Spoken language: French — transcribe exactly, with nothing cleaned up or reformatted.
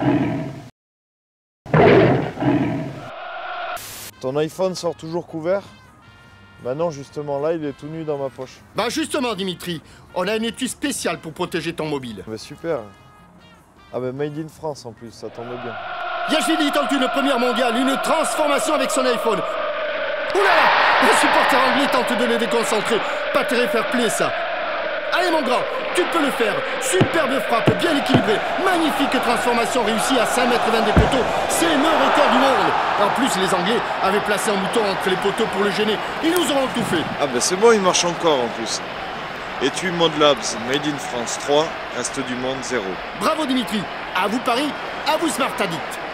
Ton iPhone sort toujours couvert? Bah non, justement, là, il est tout nu dans ma poche. Bah justement, Dimitri, on a une étui spéciale pour protéger ton mobile. Bah super. Ah bah made in France en plus, ça tombe bien. Yashvili tente une première mondiale, une transformation avec son iPhone. Oulala, le supporter anglais tente de le déconcentrer. Pas très fair play ça. Allez mon grand, tu peux le faire. Superbe frappe, bien équilibrée. Magnifique transformation réussie à cinq mètres vingt des poteaux. C'est le record du monde. En plus, les Anglais avaient placé un mouton entre les poteaux pour le gêner. Ils nous auront tout fait. Ah bah c'est bon, il marche encore en plus. Étui Mod Labs, Made in France trois, reste du monde zéro. Bravo Dimitri. À vous Paris, à vous Smart Addict.